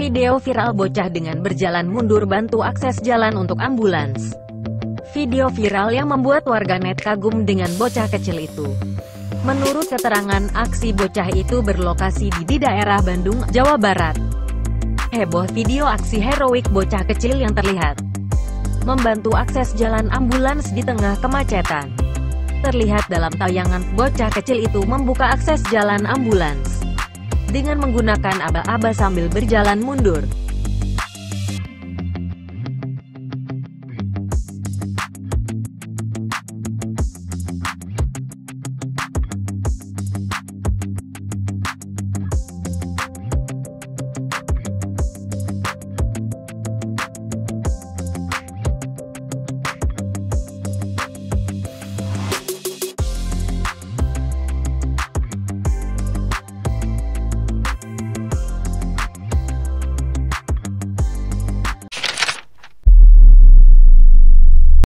Video viral bocah dengan berjalan mundur bantu akses jalan untuk ambulans. Video viral yang membuat warganet kagum dengan bocah kecil itu. Menurut keterangan, aksi bocah itu berlokasi di daerah Bandung, Jawa Barat. Heboh video aksi heroik bocah kecil yang terlihat membantu akses jalan ambulans di tengah kemacetan. Terlihat dalam tayangan, bocah kecil itu membuka akses jalan ambulans dengan menggunakan aba-aba sambil berjalan mundur.